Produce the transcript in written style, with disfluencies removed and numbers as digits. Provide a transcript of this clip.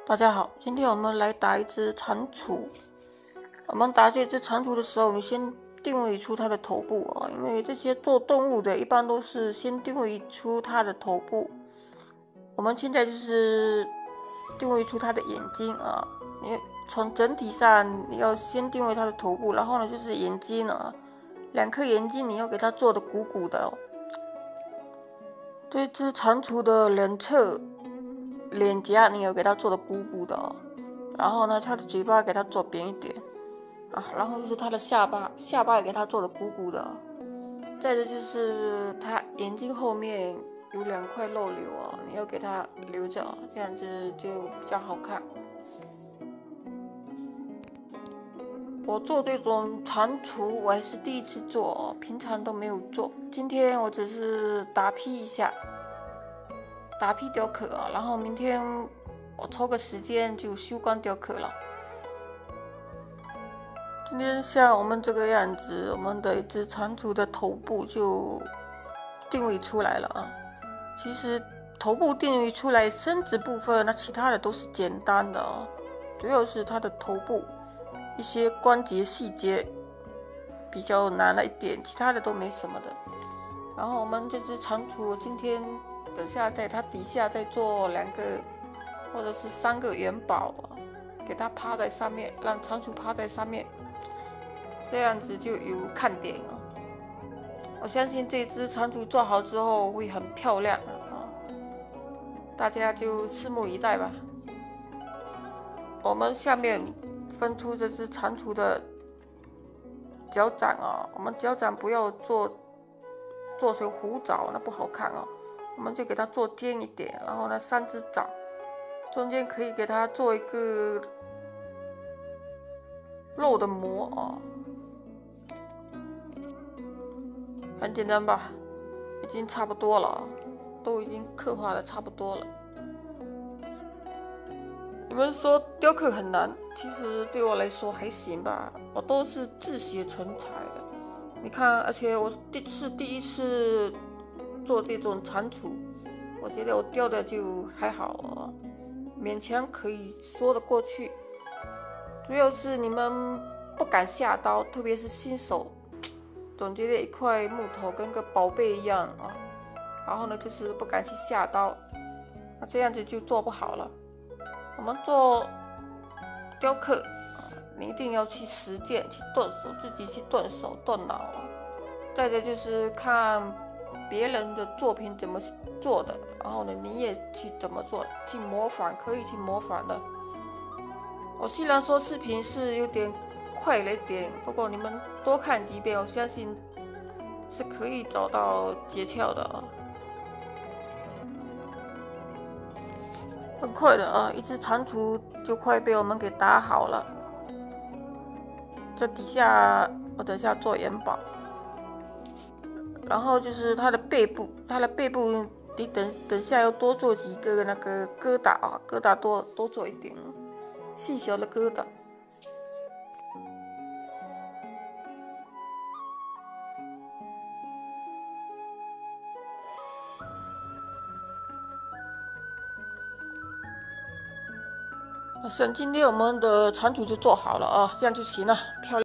大家好，今天我们来打一只蟾蜍。我们打这只蟾蜍的时候，你先定位出它的头部啊，因为这些做动物的一般都是先定位出它的头部。我们现在就是定位出它的眼睛啊，你从整体上你要先定位它的头部，然后呢就是眼睛啊，两颗眼睛你要给它做的鼓鼓的哦。这只蟾蜍的两侧脸颊你要给它做的鼓鼓的哦，然后呢，它的嘴巴给它做扁一点啊，然后就是它的下巴也给它做的鼓鼓的哦。再者就是它眼睛后面有2块肉瘤哦，你要给它留着哦，这样子就比较好看。我做这种蟾蜍我还是第一次做哦，平常都没有做。今天我只是打坯一下，打坯雕刻啊，然后明天我抽个时间就修光雕刻了。今天像我们这个样子，我们的一只蟾蜍的头部就定位出来了啊。其实头部定位出来，身子部分那其他的都是简单的哦，主要是它的头部一些关节细节比较难了一点，其他的都没什么的。然后我们这只蟾蜍今天等下在它底下再做2个或者是3个元宝，给它趴在上面，让蟾蜍趴在上面，这样子就有看点哦。我相信这只蟾蜍做好之后会很漂亮啊，大家就拭目以待吧。我们下面分出这只蟾蜍的脚掌啊，我们脚掌不要做成虎爪，那不好看哦。我们就给它做尖一点，然后呢3只爪，中间可以给它做一个肉的膜啊，很简单吧？已经差不多了，都已经刻画的差不多了。你们说雕刻很难，其实对我来说还行吧，我都是自学成才的。你看，而且我第一次做这种蟾蜍，我觉得我雕的就还好哦，勉强可以说得过去。主要是你们不敢下刀，特别是新手，总觉得一块木头跟个宝贝一样啊。然后呢，就是不敢去下刀，那这样子就做不好了。我们做雕刻，你一定要去实践，去动手，自己去动手动脑。再者就是看别人的作品怎么做的，然后呢，你也去怎么做，去模仿，可以去模仿的。我虽然说视频是有点快了一点，不过你们多看几遍，我相信是可以找到诀窍的啊。很快的啊，一只蟾蜍就快被我们给打好了。这底下我等下做元宝，然后就是它的背部，你等下要多做几个那个疙瘩啊，疙瘩多做一点，细小的疙瘩。像今天我们的蟾蜍就做好了啊，这样就行了，漂亮。